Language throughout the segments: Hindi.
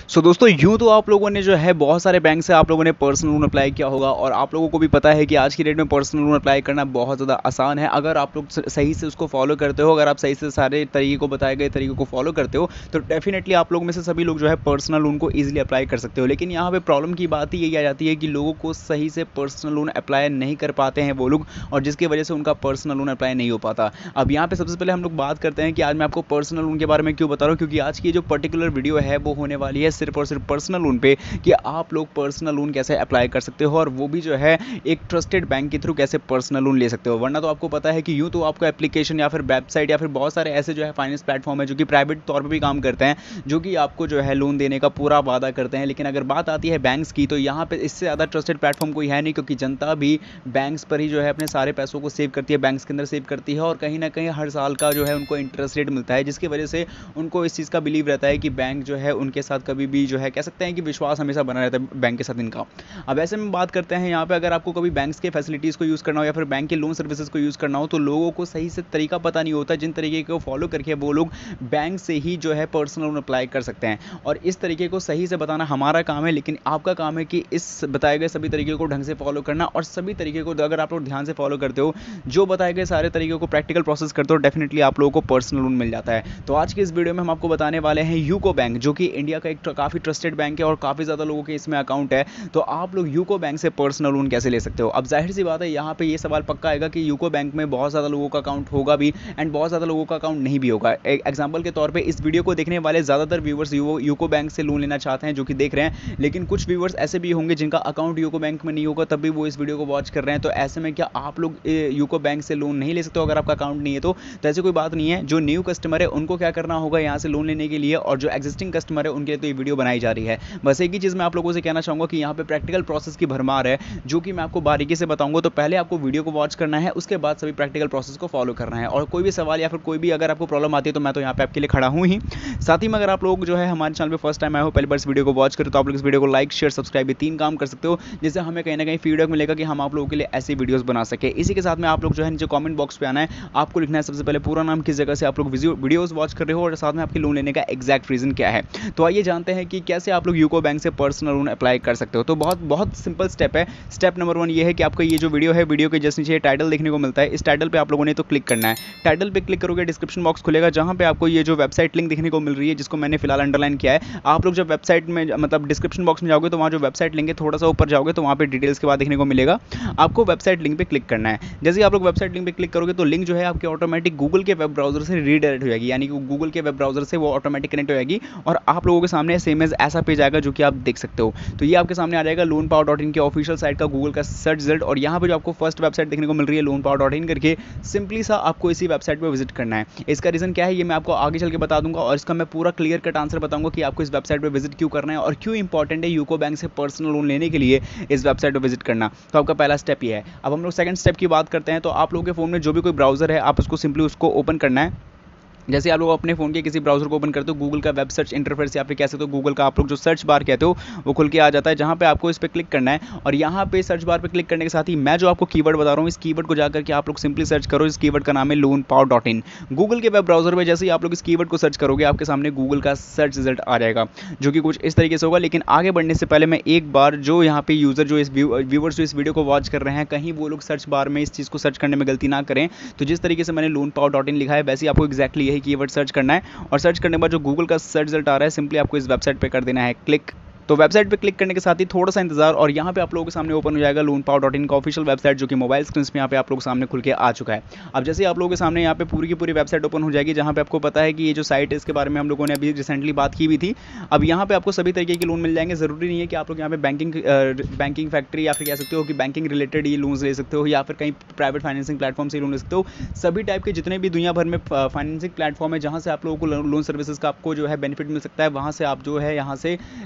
सो दोस्तों यूँ तो आप लोगों ने जो है बहुत सारे बैंक से आप लोगों ने पर्सनल लोन अप्लाई किया होगा और आप लोगों को भी पता है कि आज की डेट में पर्सनल लोन अप्लाई करना बहुत ज़्यादा आसान है अगर आप लोग सही से उसको फॉलो करते हो। अगर आप सही से सारे तरीके को बताए गए तरीकों को फॉलो करते हो तो डेफिनेटली आप लोग में से सभी लोग जो है पर्सनल लोन को ईजिली अप्लाई कर सकते हो। लेकिन यहाँ पे प्रॉब्लम की बात ही यही आ जाती है कि लोगों को सही से पर्सनल लोन अप्लाई नहीं कर पाते हैं वो लोग, और जिसकी वजह से उनका पर्सनल लोन अप्लाई नहीं हो पाता। अब यहाँ पे सबसे पहले हम लोग बात करते हैं कि आज मैं आपको पर्सनल लोन के बारे में क्यों बता रहा हूँ, क्योंकि आज की जो पर्टिकुलर वीडियो है वो होने वाली है सिर्फ और सिर्फ पर्सनल लोन पे कि आप लोग पर्सनल लोन कैसे अप्लाई कर सकते हो और वो भी जो है एक ट्रस्टेड बैंक के थ्रू कैसे पर्सनल लोन ले सकते हो। वरना तो आपको पता है कि यूँ तो आपको एप्लीकेशन या फिर वेबसाइट या फिर बहुत सारे ऐसे जो है फाइनेंस प्लेटफॉर्म है जो कि प्राइवेट तौर पर भी काम करते हैं, जो कि आपको जो है लोन देने का पूरा वादा करते हैं। लेकिन अगर बात आती है बैंक्स की तो यहाँ पे इससे ज़्यादा ट्रस्टेड प्लेटफॉर्म कोई है नहीं, क्योंकि जनता भी बैंक्स पर ही जो है अपने सारे पैसों को सेव करती है, बैंक्स के अंदर सेव करती है और कहीं ना कहीं हर साल का जो है उनको इंटरेस्ट रेट मिलता है, जिसकी वजह से उनको इस चीज़ का बिलीव रहता है कि बैंक जो है उनके साथ कभी भी जो है कह सकते हैं कि विश्वास हमेशा बना रहता है बैंक के साथ इनका। अब ऐसे में बात करते हैं यहाँ पे अगर आपको कभी बैंक्स के फैसिलिटीज़ को यूज़ करना हो या फिर बैंक के लोन सर्विसेज को यूज़ करना हो तो लोगों को सही से तरीका पता नहीं होता, जिन तरीके को फॉलो करके वो लोग बैंक से ही जो है पर्सनल लोन अप्लाई कर सकते हैं। और इस तरीके को सही से बताना हमारा काम है, लेकिन आपका काम है कि इस बताए गए सभी तरीके को ढंग से फॉलो करना, और सभी तरीके को अगर आप लोग ध्यान से फॉलो करते हो, जो बताए गए सारे तरीके को प्रैक्टिकल प्रोसेस करते हो, डेफिनेटली आप लोगों को पर्सनल लोन मिल जाता है। तो आज की इस वीडियो में हम आपको बताने वाले हैं यूको बैंक, जो कि इंडिया का एक काफ़ी ट्रस्टेड बैंक है और काफ़ी ज़्यादा लोगों के इसमें अकाउंट है। तो आप लोग यूको बैंक से पर्सनल लोन कैसे ले सकते हो। अब जाहिर सी बात है यहाँ पे ये सवाल पक्का आएगा कि यूको बैंक में बहुत ज़्यादा लोगों का अकाउंट होगा भी एंड बहुत ज़्यादा लोगों का अकाउंट नहीं भी होगा। एग्जाम्पल के तौर पे इस वीडियो को देखने वाले ज़्यादातर व्यूवर्स यूको बैंक से लोन लेना चाहते हैं जो कि देख रहे हैं, लेकिन कुछ व्यूवर्स ऐसे भी होंगे जिनका अकाउंट यूको बैंक में नहीं होगा तब भी वो इस वीडियो को वॉच कर रहे हैं। तो ऐसे में क्या आप लोग यूको बैंक से लोन नहीं ले सकते हो अगर आपका अकाउंट नहीं है तो ऐसी कोई बात नहीं है। जो न्यू कस्टमर है उनको क्या करना होगा यहाँ से लोन लेने के लिए, और जो एग्जिस्टिंग कस्टमर है उनके लिए तो ये वीडियो बनाई जा रही है। बस एक ही चीज़ मैं आप लोगों से कहना चाहूँगा कि यहाँ पे प्रैक्टिकल प्रोसेस की भरमार है जो कि मैं आपको बारीकी से बताऊंगा। तो पहले आपको वीडियो को वॉच करना है, उसके बाद सभी प्रैक्टिकल प्रोसेस को फॉलो करना है। और कोई भी सवाल या फिर कोई भी अगर आपको प्रॉब्लम आती है तो मैं तो यहाँ पे आपके लिए खड़ा हूँ ही। साथ ही में अगर आप लोग जो है हमारे चैनल पे फर्स्ट टाइम आए हो, पहली बार इस वीडियो को वॉच करें, तो आप लोग इस वीडियो को लाइक शेयर सब्सक्राइब ये 3 काम कर सकते हो, जिससे हमें कहीं ना कहीं फीडबैक मिलेगा कि हम आप लोगों के लिए ऐसी वीडियोस बना सके। इसी के साथ में आप लोग जो है नीचे कमेंट बॉक्स पे आना है, आपको लिखना है सबसे पहले पूरा नाम, किस जगह से आप लोग वीडियोस वॉच कर रहे हो और साथ में आपके लोन लेने का एग्जैक्ट रीजन क्या है। तो आइए जानते हैं कि कैसे आप लोग यूको बैंक से पर्सनल लोन अप्लाई कर सकते हो। तो बहुत बहुत सिंपल स्टेप है। स्टेप नंबर 1 ये है कि आपका ये जो वीडियो है, वीडियो के जस्ट नीचे टाइटल देखने को मिलता है, इस टाइटल पे आप लोगों ने तो क्लिक करना है। टाइटल पे क्लिक करोगे डिस्क्रिप्शन बॉक्स खुलेगा जहां पे आपको ये जो वेबसाइट लिंक देखने को मिल रही है, जिसको मैंने फिलहाल अंडरलाइन किया है। आप लोग जब वेबसाइट में मतलब डिस्क्रिप्शन बॉक्स में जाओगे तो वहाँ जो वेबसाइट लिंक है थोड़ा सा ऊपर जाओगे तो वहाँ पे डिटेल्स के बाद देखने को मिलेगा, आपको वेबसाइट लिंक पे क्लिक करना है। जैसे ही आप लोग वेबसाइट लिंक पे क्लिक करोगे तो लिंक जो है आपके ऑटोमेटिक गूगल के वेब ब्राउजर से रीडायरेक्ट हो जाएगी, यानी कि गूगल के वेब ब्राउजर से वो ऑटोमेटिक कनेक्ट हो जाएगी और आप लोगों के सामने सेम एज ऐसा पेज आएगा जो कि आप देख सकते हो। तो ये आपके सामने आ जाएगा loanpower.in के ऑफिशियल साइट का गूगल का सर्च रिजल्ट, और यहाँ पे जो आपको फर्स्ट वेबसाइट देखने को मिल रही है loanpower.in करके, सिंपली सा आपको इसी वेबसाइट पे विजिट करना है। इसका रीजन क्या है ये मैं आपको आगे चल के बता दूंगा, और इसका मैं पूरा क्लियर कट आंसर बताऊंगा कि आपको इस वेबसाइट पे विजिट क्यों करना है और क्यों इंपॉर्टेंट है यूको बैंक से पर्सनल लोन लेने के लिए इस वेबसाइट पे विजिट करना। तो आपका पहला स्टेप ये है। अब हम लोग सेकंड स्टेप की बात करते हैं। तो आप लोगों के फोन में जो भी कोई ब्राउजर है आप उसको सिंपली उसको ओपन करना है। जैसे आप लोग अपने फ़ोन के किसी ब्राउज़र को ओपन करते हो, गूगल का वेब सर्च इंटरफेस या फिर कैसे तो गूगल का आप लोग जो सर्च बार कहते हो वो खुल के आ जाता है, जहाँ पे आपको इस पर क्लिक करना है। और यहाँ पे सर्च बार पे क्लिक करने के साथ ही मैं जो आपको कीवर्ड बता रहा हूँ, इस कीवर्ड को जाकर के आप लोग सिंपली सर्च करो। इस कीवर्ड का नाम है loanpower.in। गूगल के वेब ब्राउज़र में जैसे ही आप लोग इस कीवर्ड को सर्च करोगे आपके सामने गूगल का सर्च रिजल्ट आ जाएगा, जो कि कुछ इस तरीके से होगा। लेकिन आगे बढ़ने से पहले मैं एक बार जो यहाँ पे यूज़र जो इस व्यूवर्स जो इस वीडियो को वॉच कर रहे हैं, कहीं वो लोग सर्च बार में इस चीज़ को सर्च करने में गलती ना करें। तो जिस तरीके से मैंने loanpower.in लिखा है वैसे ही आपको एक्जैक्टली यही कीवर्ड सर्च करना है, और सर्च करने के बाद जो गूगल का सर्च रिजल्ट आ रहा है सिंपली आपको इस वेबसाइट पे कर देना है क्लिक। तो वेबसाइट पे क्लिक करने के साथ ही थोड़ा सा इंतजार, और यहाँ पे आप लोगों के सामने ओपन हो जाएगा loanpower.in का ऑफिशियल वेबसाइट, जो कि मोबाइल स्क्रीन में यहाँ पे आप लोगों के सामने खुल के आ चुका है। अब जैसे आप लोगों के सामने यहाँ पे पूरी की पूरी वेबसाइट ओपन हो जाएगी, जहाँ पे आपको पता है कि ये जो साइट है इसके बारे में हम लोगों ने अभी रिसेंटली बात की भी थी। अब यहाँ पे आपको सभी तरीके के लोन मिल जाएंगे। ज़रूरी नहीं है कि आप लोग यहाँ पे बैंकिंग फैक्ट्री या फिर कह सकते हो कि बैंकिंग रिलेटेड ये लोन्स ले सकते हो, या फिर कहीं प्राइवेट फाइनेंसिंग प्लेटफॉर्म से लोन ले सकते हो। सभी टाइप के जितने भी दुनिया भर में फाइनेंसिंग प्लेटफॉर्म है जहाँ से आप लोगों को लोन सर्विसेज का आपको जो है बेनिफिट मिल सकता है, वहाँ से आप जो है यहाँ से लोन अप्लाई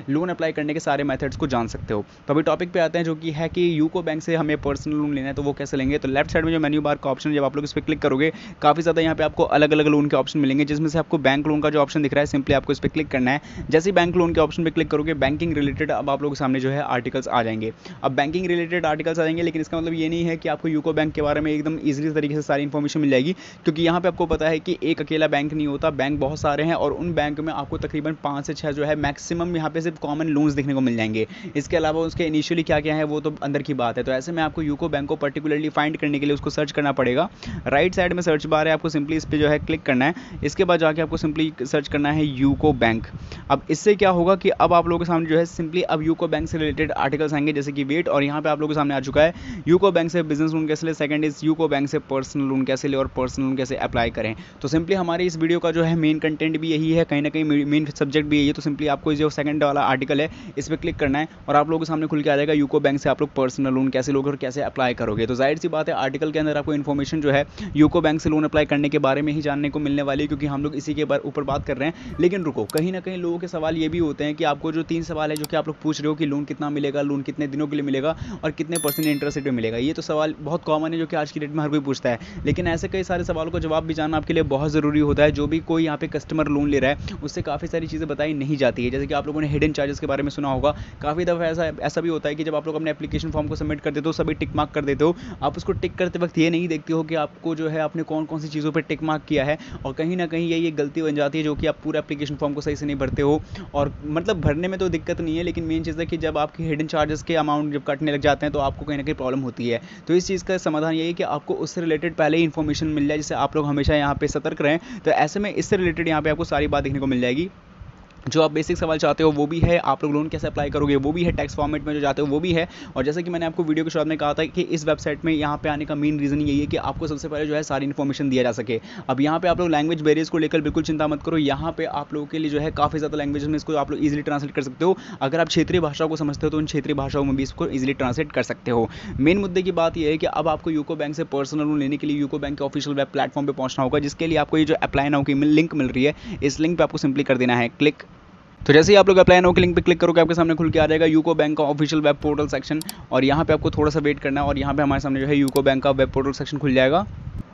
अप्लाई करने के सारे मेथड्स को जान सकते हो। तो अभी टॉपिक पे आते हैं, जो कि है कि यूको बैंक से हमें पर्सनल लोन लेना है तो वो कैसे लेंगे। तो लेफ्ट साइड में जो मेन्यू बार का ऑप्शन, जब आप लोग इस पर क्लिक करोगे काफ़ी ज़्यादा यहाँ पे आपको अलग अलग लोन के ऑप्शन मिलेंगे, जिसमें से आपको बैंक लोन का जो ऑप्शन दिख रहा है सिंपली आपको इस पर क्लिक करना है। जैसे ही बैंक लोन के ऑप्शन पे क्लिक करोगे बैंकिंग रिलेटेड अब आप लोगों के सामने जो है आर्टिकल्स आ जाएंगे। अब बैंकिंग रिलेटेड आर्टिकल्स आ जाएंगे, लेकिन इसका मतलब ये नहीं है कि आपको यूको बैंक के बारे में एकदम ईजिली तरीके से सारी इन्फॉर्मेशन मिल जाएगी, क्योंकि यहाँ पे आपको पता है कि एक अकेला बैंक नहीं होता, बैंक बहुत सारे हैं और उन बैंक में आपको तकरीबन 5 से 6 जो है मैक्सिमम यहाँ पे सिर्फ कॉमन लोन्स देखने को मिल जाएंगे। इसके अलावा उसके इनिशियली क्या क्या है वो तो अंदर की बात है। तो ऐसे में आपको यूको बैंक को पर्टिकुलरली फाइंड करने के लिए उसको सर्च करना पड़ेगा। राइट साइड में सर्च बार है, आपको सिंपली इस पर जो है क्लिक करना है। इसके बाद जाके आपको सिंपली सर्च करना है यूको बैंक। अब इससे क्या होगा कि अब आप लोगों के सामने जो है सिंपली अब यूको बैंक से रिलेटेड आर्टिकल्स आएंगे, जैसे कि वेट, और यहाँ पे आप लोगों के सामने आ चुका है यूको बैंक से बिजनेस लोन कैसे ले, सेकंड इज यूको बैंक से पर्सनल लोन कैसे ले और पर्सनल लोन कैसे अप्लाई करें। तो सिंपली हमारे इस वीडियो का जो है मेन कंटेंट भी यही है, कहीं ना कहीं मेन सब्जेक्ट भी यही है। तो सिंपली आपको जो सेकंड वाला आर्टिकल है इस पर क्लिक करना है और आप लोगों के सामने खुल के आ जाएगा यूको बैंक से आप लोग पर्सनल लोन कैसे लोगे और कैसे अप्लाई करोगे। तो जाहिर सी बात है आर्टिकल के अंदर आपको इन्फॉर्मेशन जो है यूको बैंक से लोन अप्लाई करने के बारे में ही जानने को मिलने वाली है, क्योंकि हम लोग इसी के ऊपर बात कर रहे हैं। लेकिन रुको, कहीं ना कहीं लोगों के सवाल ये भी होते हैं कि आपको जो 3 सवाल है जो कि आप लोग पूछ रहे हो कि लोन कितना मिलेगा, लोन कितने दिनों के लिए मिलेगा और कितने % इंटरेस्ट रेट में मिलेगा। ये तो सवाल बहुत कॉमन है जो कि आज की डेट में हर कोई पूछता है, लेकिन ऐसे कई सारे सवालों का जवाब भी जानना आपके लिए बहुत ज़रूरी होता है। जो भी कोई यहाँ पे कस्टमर लोन ले रहा है उससे काफ़ी सारी चीज़ें बताई नहीं जाती है, जैसे कि आप लोगों ने हिडन चार्जेस के बारे में सुना होगा। काफ़ी दफ़ा ऐसा भी होता है कि जब आप लोग अपने एप्लीकेशन फॉर्म को सबमिट कर देते हो, सभी टिक मार्क कर देते हो, आप उसको टिक करते वक्त ये नहीं देखते हो कि आपको जो है आपने कौन कौन सी चीज़ों पर टिक मार्क किया है, और कहीं ना कहीं ये गलती बन जाती है जो कि आप पूरा एप्लीकेशन फॉर्म को सही से नहीं भरते हो। और मतलब भरने में तो दिक्कत नहीं है, लेकिन मेन चीज़ है कि जब आपकी हिडन चार्जेस के अमाउंट जब कटने लग जाते हैं तो आपको कहीं ना कहीं प्रॉब्लम होती है। तो इस चीज़ का समाधान यही है कि आपको उससे रिलेटेड पहले ही इन्फॉर्मेशन मिल जाए, जिससे आप लोग हमेशा यहाँ पे सतर्क रहें। तो ऐसे में इससे रिलेटेड यहाँ पे आपको सारी बात देखने को मिल जाएगी। जो आप बेसिक सवाल चाहते हो वो भी है, आप लोग लोन कैसे अप्लाई करोगे वो भी है, टैक्स फॉर्मेट में जो चाहते हो वो भी है। और जैसे कि मैंने आपको वीडियो के शुरुआत में कहा था कि इस वेबसाइट में यहाँ पे आने का मेन रीज़न यही है कि आपको सबसे पहले जो है सारी इन्फॉर्मेशन दिया जा सके। अब यहाँ पे आप लोग लैंग्वेज बैरियर्स को लेकर बिल्कुल चिंता मत करो, यहाँ पे आप लोगों के लिए जो है काफ़ी ज़्यादा लैंग्वेज में इसको आप लोग ईजिली ट्रांसलेट कर सकते हो। अगर आप क्षेत्रीय भाषाओं को समझते हो तो उन क्षेत्रीय भाषाओं में भी इसको ईजिली ट्रांसलेट कर सकते हो। मेन मुद्दे की बात यह है कि अब आपको यूको बैंक से पर्सनल लोन लेने के लिए यूको बैंक के ऑफिशियल वेब प्लेटफॉर्म पर पहुंचना होगा, जिसके लिए आपको ये जो अप्लाई नाउ की लिंक मिल रही है, इस लिंक पर आपको सिंपली कर देना है क्लिक। तो जैसे ही आप लोग अप्लाई नाउ के लिंक पे क्लिक करोगे आपके सामने खुल के आ जाएगा यूको बैंक का ऑफिशियल वेब पोर्टल सेक्शन, और यहाँ पे आपको थोड़ा सा वेट करना है और यहाँ पे हमारे सामने जो है यूको बैंक का वेब पोर्टल सेक्शन खुल जाएगा।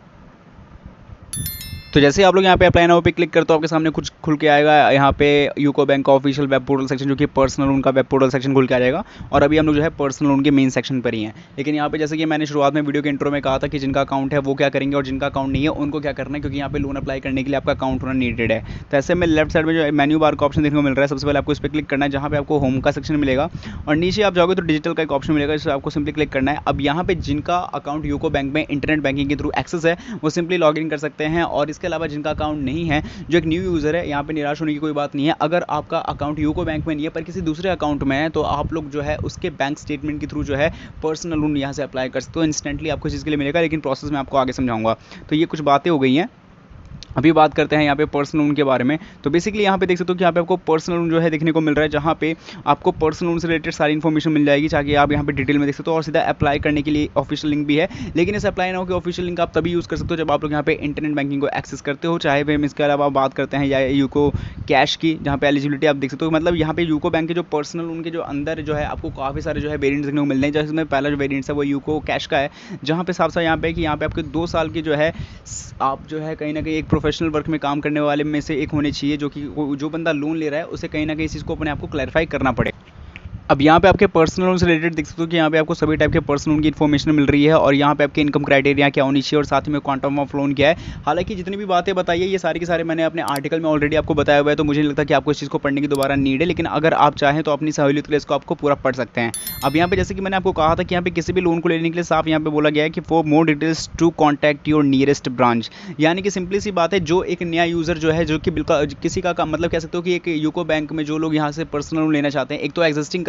तो जैसे आप लोग यहाँ पे अप्लाई नाउ पे क्लिक करते हो आपके सामने कुछ खुल के आएगा, यहाँ पे यूको बैंक का ऑफिशियल वेब पोर्टल सेक्शन जो कि पर्सनल लोन का वेब पोर्टल सेक्शन खुल के आ जाएगा। और अभी हम लोग जो है पर्सनल लोन के मेन सेक्शन पर ही हैं। लेकिन यहाँ पे जैसे कि मैंने शुरुआत में वीडियो के इंट्रो में कहा था कि जिनका अकाउंट है वो क्या करेंगे और जिनका अकाउंट नहीं है उनको क्या करना है, क्योंकि यहाँ पे लोन अप्लाई करने के लिए आपका अकाउंट होना नीडेड है। तो ऐसे में लेफ्ट साइड में जो मेन्यू बार का ऑप्शन देखने को मिल रहा है, सबसे पहले आपको इस पर क्लिक करना है, जहाँ पे आपको होम का सेक्शन मिलेगा और नीचे आप जाओगे तो डिजिटल का एक ऑप्शन मिलेगा, जिससे आपको सिंपली क्लिक करना है। अब यहाँ पे जिनका अकाउंट यूको बैंक में इंटरनेट बैंकिंग के थ्रू एक्सेस है वो सिंपली लॉग इन कर सकते हैं, और इसके अलावा जिनका अकाउंट नहीं है, जो एक न्यू यूज़र है, यहाँ पे निराश होने की कोई बात नहीं है। अगर आपका अकाउंट यूको बैंक में नहीं है पर किसी दूसरे अकाउंट में है तो आप लोग जो है उसके बैंक स्टेटमेंट के थ्रू जो है पर्सनल लोन यहाँ से अप्लाई कर सकते हो। इंस्टेंटली आपको इस चीज़ के लिए मिलेगा, लेकिन प्रोसेस में आपको आगे समझाऊंगा। तो ये कुछ बातें हो गई हैं। अभी बात करते हैं यहाँ पे पर्सनल लोन के बारे में। तो बेसिकली यहाँ पे देख सकते हो कि यहाँ पे आपको पर्सनल लोन जो है देखने को मिल रहा है, जहाँ पे आपको पर्सनल लोन से रिलेटेड सारी इन्फॉर्मेशन मिल जाएगी, ताकि आप यहाँ पे डिटेल में देख सकते हो। और सीधा अप्लाई करने के लिए ऑफिशियल लिंक भी है, लेकिन इस अप्लाई नाउ के ऑफिशियल लिंक आप तभी यूज़ कर सकते हो जब आप लोग यहाँ पे इंटरनेट बैंकिंग को एक्सेस करते हो। चाहे वे इसके अलावा बात करते हैं या यूको कैश की, जहाँ पे एलिजिबिलिटी आप देख सकते हो। मतलब यहाँ पे यूको बैंक के जो पर्सनल लोन के जो अंदर जो है आपको काफ़ी सारे जो है वेरियंट्स देखने को मिल रहे हैं। जिसमें पहला जो वेरियंट्स है वो यूको कैश का है, जहाँ पे साफ साफ यहाँ पे कि यहाँ पे आपके 2 साल की जो है आप जो है कहीं ना कहीं एक प्रोफेशनल वर्क में काम करने वाले में से एक होने चाहिए, जो कि जो बंदा लोन ले रहा है उसे कहीं ना कहीं इस चीज़ को अपने आप को क्लैरिफाई करना पड़ेगा। अब यहाँ पे आपके पर्सनल लोन से रिलेटेड देख सकते हो कि यहाँ पे आपको सभी टाइप के पर्सनल लोन की इन्फॉर्मेशन मिल रही है, और यहाँ पे आपके इनकम क्राइटेरिया क्या होनी चाहिए और साथ में क्वांटम ऑफ लोन क्या है। हालांकि जितनी भी बातें बताई है ये सारी की सारे मैंने अपने आर्टिकल में ऑलरेडी आपको बताया हुआ है, तो मुझे नहीं लगता कि आपको इस चीज़ को पढ़ने की दोबारा नीड है। लेकिन अगर आप चाहें तो अपनी सहूलियत के लिए इसको आपको पूरा पढ़ सकते हैं। अब यहाँ पे जैसे कि मैंने आपको कहा था कि यहाँ पे किसी भी लोन को लेने के लिए साफ यहाँ पे बोला गया है कि for more details to contact your nearest branch. यानी कि सिंपली सी बात है, जो एक नया यूज़र जो है, जो कि बिल्कुल किसी का मतलब कह सकते हो कि एक यूको बैंक में जो लोग यहाँ से पर्सनल लोन लेना चाहते हैं, एक तो एग्जिस्टिंग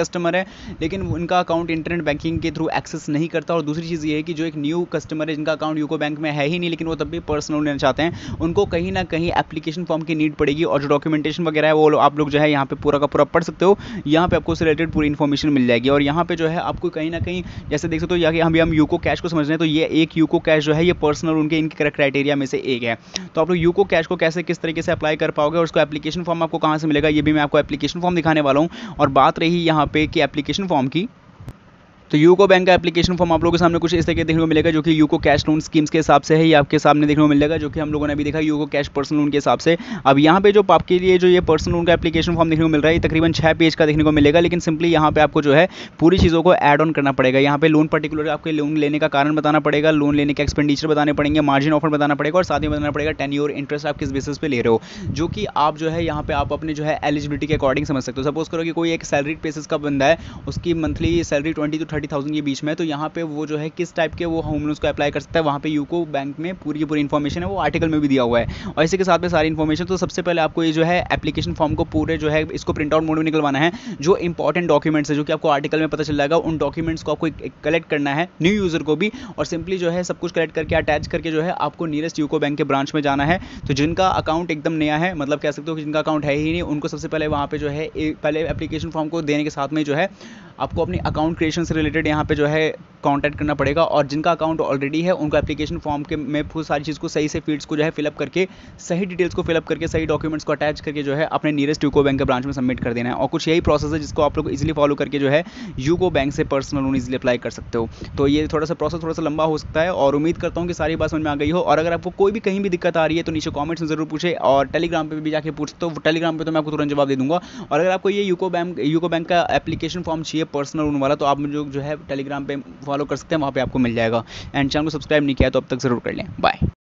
कस्टमर है लेकिन उनका अकाउंट इंटरनेट बैंकिंग के थ्रू एक्सेस नहीं करता। और दूसरी चीज़ ये है कि जो एक न्यू कस्टमर है जिनका अकाउंट यूको बैंक में है ही नहीं लेकिन वो तब भी पर्सनल लेना चाहते हैं, उनको कहीं ना कहीं एप्लीकेशन फॉर्म की नीड पड़ेगी। और जो डॉक्यूमेंटेशन वगैरह है वो आप लोग जो है यहाँ पे पूरा का पूरा पढ़ सकते हो। यहाँ पे आपको उससे रिलेटेड पूरी इन्फॉर्मेशन मिल जाएगी। और यहाँ पे जो है आपको कहीं ना कहीं जैसे देख सकते हो, या हम यूको कैश को समझ रहे हैं तो ये एक यूको कैश जो है ये पर्सनल उनके इनके क्राइटेरिया में से एक है। तो आप लोग यूको कैश को कैसे किस तरीके से अप्लाई कर पाओगे और उसको एप्लीकेशन फॉर्म आपको कहाँ से मिलेगा, ये भी मैं आपको एप्लीकेशन फॉर्म दिखाने वाला हूँ। और बात रही यहाँ पे कि एप्लीकेशन फॉर्म की, तो यूको बैंक का एप्लीकेशन फॉर्म आप लोगों के सामने कुछ इस तरीके देखने को मिलेगा जो कि यूको कैश लोन स्कीम्स के हिसाब से है। ये आपके सामने देखने को मिलेगा जो कि हम लोगों ने अभी देखा यूको कैश पर्सनल लोन के हिसाब से। अब यहाँ पे जो आपके लिए जो ये पर्सनल लोन का एप्लीकेशन फॉर्म देखने को मिल रहा है ये तकरीबन 6 पेज का देखने को मिलेगा। लेकिन सिंपली यहाँ पे आपको जो है पूरी चीज़ों को ऐड ऑन करना पड़ेगा। यहाँ पे लोन पर्टिकुलर आपके लोन लेने का कारण बताना पड़ेगा, लोन लेने के एक्सपेंडिचर बताने पड़ेंगे, मार्जिन ऑफर बताना पड़ेगा और साथ ही बताना पड़ेगा टेन्योर इंटरेस्ट आप किस बेसिस पे ले रहे हो, जो कि आप जो है यहाँ पे आप अपने जो है एलिजिबिलिटी के अकॉर्डिंग समझ सकते हो। सपोज करो कि कोई एक सैलरीड बेसिस का बंदा है, उसकी मंथली सैलरी 20 to 30,000 के बीच में, तो यहाँ पे वो जो है किस टाइप के वो होम लोन्स को अप्लाई कर सकता है, वहाँ पे यूको बैंक में पूरी की पूरी इन्फॉर्मेशन है, वो आर्टिकल में भी दिया हुआ है। और इसी के साथ में सारी इन्फॉर्मेशन, तो सबसे पहले आपको ये जो है एप्लीकेशन फॉर्म को पूरे जो है इसको प्रिंट आउट मोड में निकलवाना है। जो इंपॉर्टेंट डॉक्यूमेंट्स है जो कि आपको आर्टिकल में पता चल जाएगा, उन डॉक्यूमेंट्स को आपको कलेक्ट करना है न्यू यूज़र को भी, और सिंपली जो है सब कुछ कलेक्ट करके अटैच करके जो है आपको नियरेस्ट यूको बैंक के ब्रांच में जाना है। तो जिनका अकाउंट एकदम नया है, मतलब कह सकते हो कि जिनका अकाउंट है ही नहीं, उनको सबसे पहले वहाँ पे जो है पहले एप्लीकेशन फॉर्म को देने के साथ में जो है आपको अपनी अकाउंट क्रिएशन से रिलेटेड यहाँ पे जो है कॉन्टैक्ट करना पड़ेगा। और जिनका अकाउंट ऑलरेडी है उनको एप्लीकेशन फॉर्म के में सारी चीज़ को सही से फील्ड्स को जो है फिलअप करके, सही डिटेल्स को फिलअप करके, सही डॉक्यूमेंट्स को अटैच करके जो है अपने नियरेस्ट यूको बैंक के ब्रांच में सबमिट कर देना है। और कुछ यही प्रोसेस है जिसको आप लोग इजीली फॉलो करके जो है यूको बैंक से पर्सनल लोन इजीली अप्लाई कर सकते हो। तो ये थोड़ा सा प्रोसेस थोड़ा सा लंबा हो सकता है और उम्मीद करता हूँ कि सारी बात समझ में आ गई हो। और अगर आपको कोई भी कहीं भी दिक्कत आ रही है तो नीचे कॉमेंट्स में जरूर पूछे, और टेलीग्राम पर भी जाके पूछते हो, टेलीग्राम पर तो मैं आपको तुरंत जवाब दे दूंगा। और अगर आपको ये यूको बैंक का एप्लीकेशन फॉर्म चाहिए पर्सनल लोन वाला, तो आप मुझे जो है टेलीग्राम पे फॉलो कर सकते हैं, वहाँ पे आपको मिल जाएगा। एंड चैनल को सब्सक्राइब नहीं किया तो अब तक जरूर कर लें। बाय।